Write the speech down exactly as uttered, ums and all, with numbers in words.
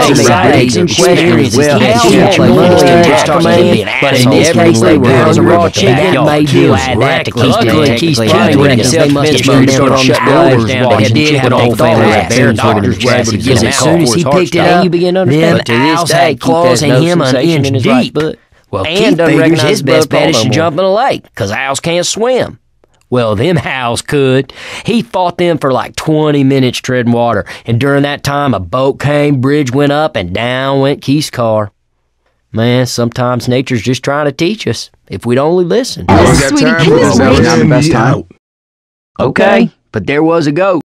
anxieties and questions. Well, but in this case, they were on the raw chicken and made deals recklessly. Keith's trying to reckons they must have been there on shut doors down. They did what they thought happened. Because as soon as he picked it up, them owls had claws in him an inch deep. Well, Keith figures his best bet is to jump in a lake, because owls can't swim. Well, them owls could. He fought them for like twenty minutes treading water, and during that time, a boat came, bridge went up, and down went Keith's car. Man, sometimes nature's just trying to teach us, if we'd only listen. Oh, sweetie, can this wait? Not the best time. Okay, but there was a goat.